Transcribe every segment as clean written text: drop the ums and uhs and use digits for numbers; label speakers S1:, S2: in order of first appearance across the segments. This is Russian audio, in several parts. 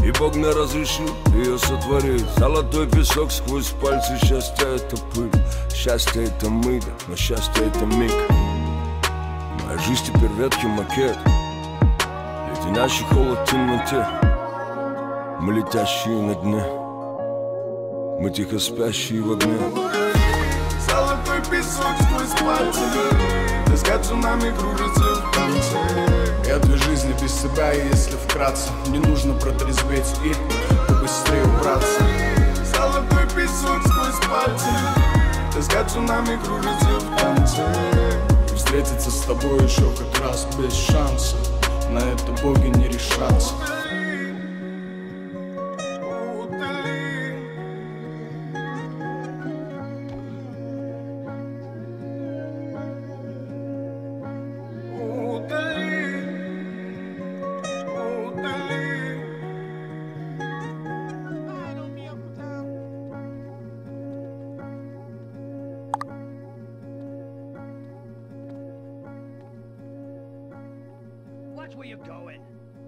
S1: И Бог мне разрешил ее сотворить. Золотой песок сквозь пальцы, счастье это пыль. Счастье это мы, да, но счастье это миг. Моя жизнь теперь ветхий макет, леденящий холод в темноте. Мы летящие на дне, мы тихо спящие в огне.
S2: Золотой песок сквозь пальцы, тоска цунами кружится в танце. Я две жизни без себя, и если вкратце, мне нужно протрезветь и побыстрее убраться. Золотой песок сквозь пальцы, тоска цунами кружится в танце. Встретиться с тобой еще как раз без шанса, на это боги не решатся.
S3: Watch where you're going.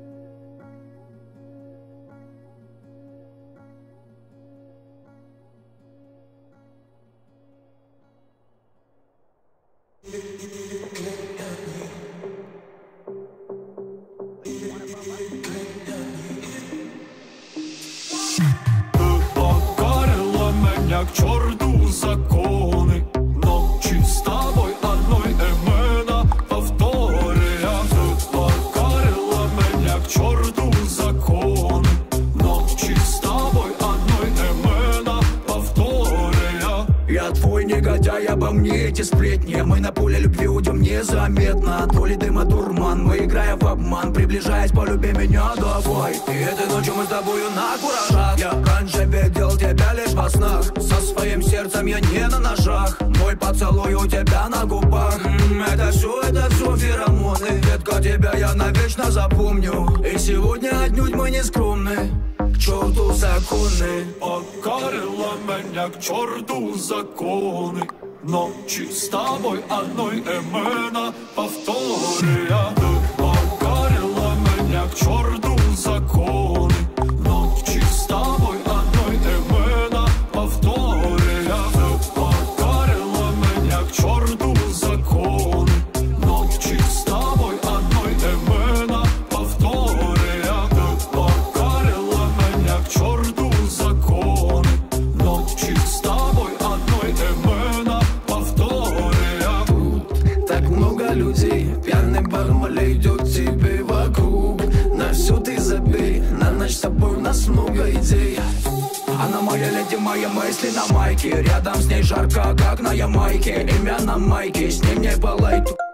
S4: Покорила меня к черту законы, ночи с тобой одной имена повторяя. Покорила меня к черту законы, ночи с тобой одной имена повторяя.
S5: Я твой негодяй, обо мне эти сплетни. Мы на поле любви уйдем незаметно. То ли дыма дурман, мы играя в обман. Приближаясь, полюби меня давай. И этой ночью мы с тобою на куражах. Я раньше видел тебя лишь во снах. Со своим сердцем я не на ножах. Мой поцелуй у тебя на губах. Это все феромоны. Детка, тебя я навечно запомню. И сегодня отнюдь мы не скромны. К черту законы.
S4: Покорила меня к черту законы, ночи с тобой одной имена повторяя. Покорила меня к черту законы, ночи с тобой одной имена повторяя. Покорила меня к черту законы, ночи с тобой одной имена повторяя. Покорила меня к черту законы, ночи с тобой одной имена повторяя.
S5: Тут так много людей, пьяный бармен идет тебе вокруг. На все ты забей, на ночь с тобой у нас много идей. Она моя леди, мои мысли на майке. Рядом с ней жарко, как на Ямайке. Имя на майке, с ней мне по лайку.